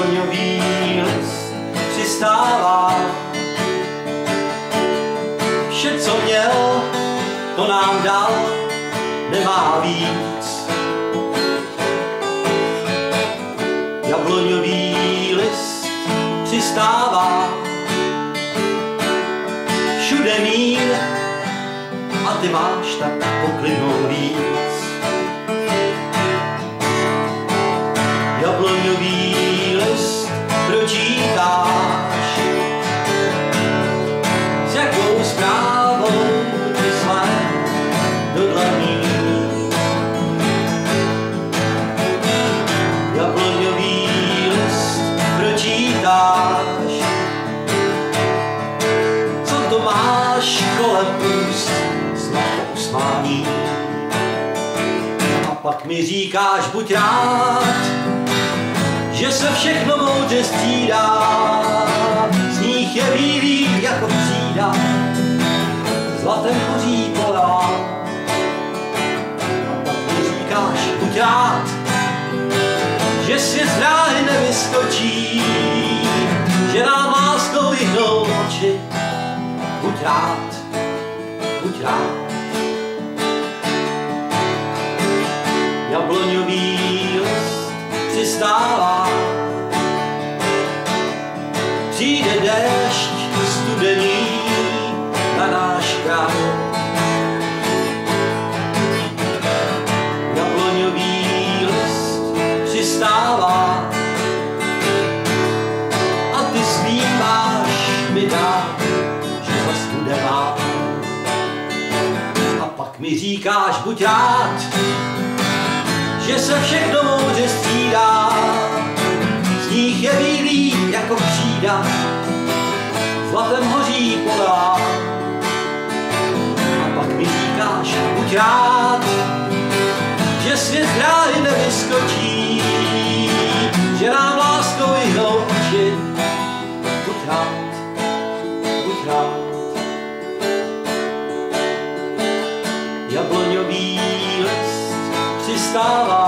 Jabloňový list přistává. Vše, co měl, to nám dal, nemá víc. Jabloňový list přistává. Všude mír a ty máš tak poklidnou víc. Jabloňový list pročítáš, s jakou zprávou ty své do dlaní. Jabloňový list pročítáš, co to máš kolem úst, snad usmání. A pak mi říkáš, buď rád, že se všechno moudře střídá, sníh je bílý jako přída, zlatem hoří pola. A pak mi říkáš, buď rád, že svět z dráhy nevyskočí, že nám láskou vyhnou oči. Buď rád, buď rád. Jabloňový list přistává. Přijde déšť studený na náš kraj. Jabloňový list přistává a ty zpíváš mi dát, že zas bude vám. A pak mi říkáš, buď rád, že se všechno moudře střídá, sníh je bílý jako křída, zlatem hoří pola. A pak mi říkáš, buď rád, že svět z dráhy nevyskočí, že nám láskou vyhnou oči. Buď rád, buď rád. Jabloňový list přistává.